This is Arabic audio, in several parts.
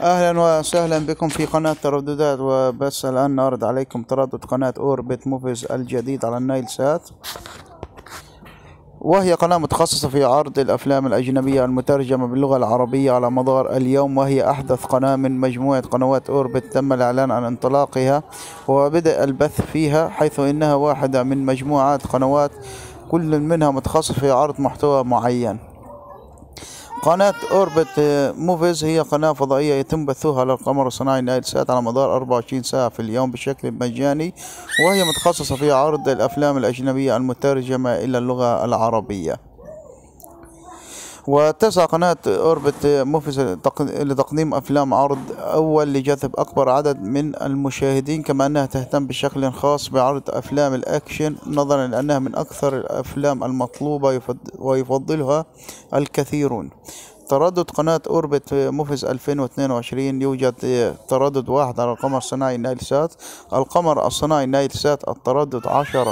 أهلا وسهلا بكم في قناة ترددات، وبس الآن نعرض عليكم تردد قناة أوربت موفيز الجديد على النايل سات، وهي قناة متخصصة في عرض الأفلام الأجنبية المترجمة باللغة العربية على مدار اليوم، وهي أحدث قناة من مجموعة قنوات أوربت تم الإعلان عن انطلاقها وبدء البث فيها، حيث إنها واحدة من مجموعات قنوات كل منها متخصص في عرض محتوى معين. قناة أوربت موفيز هي قناة فضائية يتم بثها على القمر الصناعي نايل سات على مدار 24 ساعة في اليوم بشكل مجاني، وهي متخصصة في عرض الأفلام الأجنبية المترجمة إلى اللغة العربية. وتسعى قناة أوربت موفيز لتقديم أفلام عرض أول لجذب أكبر عدد من المشاهدين، كما أنها تهتم بشكل خاص بعرض أفلام الأكشن، نظرا لأنها من أكثر الأفلام المطلوبة ويفضلها الكثيرون. تردد قناة أوربت موفيز 2022 يوجد تردد واحد على القمر الصناعي نايل سات. القمر الصناعي نايل سات التردد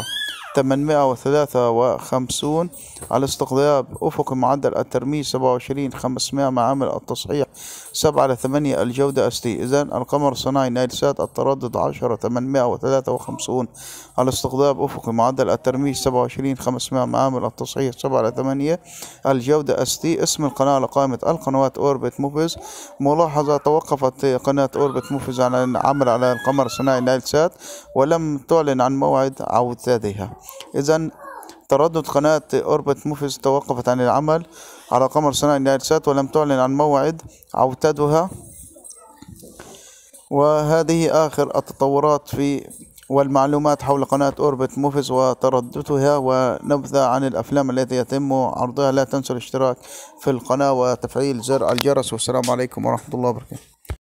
10,853 على استقطاب أفق معدل الترميز 27,500 مع عامل التصحيح 7/8 الجودة SD. إذن القمر الصناعي نايل سات التردد 10,853 على استقطاب أفق معدل الترميز 27,500 مع عامل التصحيح 7/8 الجودة SD. اسم القناة على قائمة القنوات أوربت موفيز. ملاحظة: توقفت قناة أوربت موفيز عن العمل على القمر الصناعي نايل سات ولم تعلن عن موعد عودتها. إذن تردد قناة أوربت موفيز توقفت عن العمل على قمر صناعي نايل سات ولم تعلن عن موعد عودتها. وهذه آخر التطورات والمعلومات حول قناة أوربت موفيز وترددها ونبذة عن الأفلام التي يتم عرضها. لا تنسوا الاشتراك في القناة وتفعيل زر الجرس، والسلام عليكم ورحمة الله وبركاته.